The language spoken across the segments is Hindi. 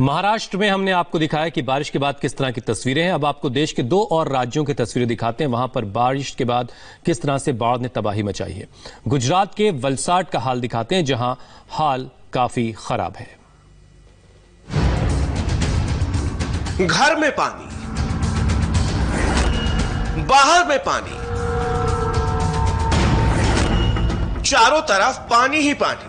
महाराष्ट्र में हमने आपको दिखाया कि बारिश के बाद किस तरह की तस्वीरें हैं। अब आपको देश के 2 और राज्यों की तस्वीरें दिखाते हैं, वहां पर बारिश के बाद किस तरह से बाढ़ ने तबाही मचाई है। गुजरात के वलसाड का हाल दिखाते हैं, जहां हाल काफी खराब है। घर में पानी, बाहर में पानी, चारों तरफ पानी ही पानी,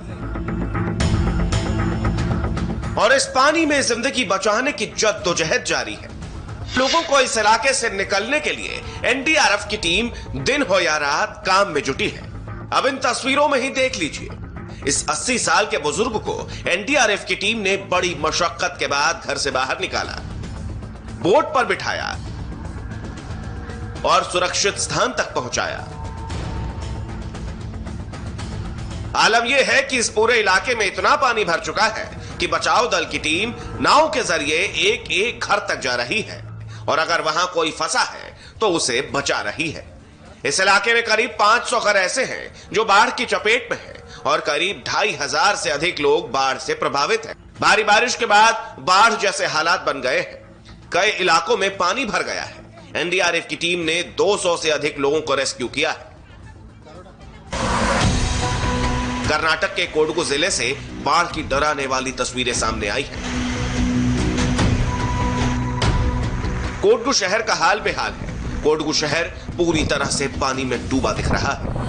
और इस पानी में जिंदगी बचाने की जद्दोजहद जारी है। लोगों को इस इलाके से निकलने के लिए एनडीआरएफ की टीम दिन हो या रात काम में जुटी है। अब इन तस्वीरों में ही देख लीजिए, इस 80 साल के बुजुर्ग को एनडीआरएफ की टीम ने बड़ी मशक्कत के बाद घर से बाहर निकाला, बोट पर बिठाया और सुरक्षित स्थान तक पहुंचाया। आलम यह है कि इस पूरे इलाके में इतना पानी भर चुका है कि बचाव दल की टीम नाव के जरिए एक एक घर तक जा रही है और अगर वहां कोई फंसा है तो उसे बचा रही है। इस इलाके में करीब 500 घर ऐसे हैं जो बाढ़ की चपेट में हैं और करीब 2500 से अधिक लोग बाढ़ से प्रभावित हैं। भारी बारिश के बाद बाढ़ जैसे हालात बन गए हैं, कई इलाकों में पानी भर गया है। एनडीआरएफ की टीम ने 200 से अधिक लोगों को रेस्क्यू किया है। कर्नाटक के कोडगु जिले से बाढ़ की डराने वाली तस्वीरें सामने आई हैं। कोडगु शहर का हाल बेहाल है। कोडगु शहर पूरी तरह से पानी में डूबा दिख रहा है।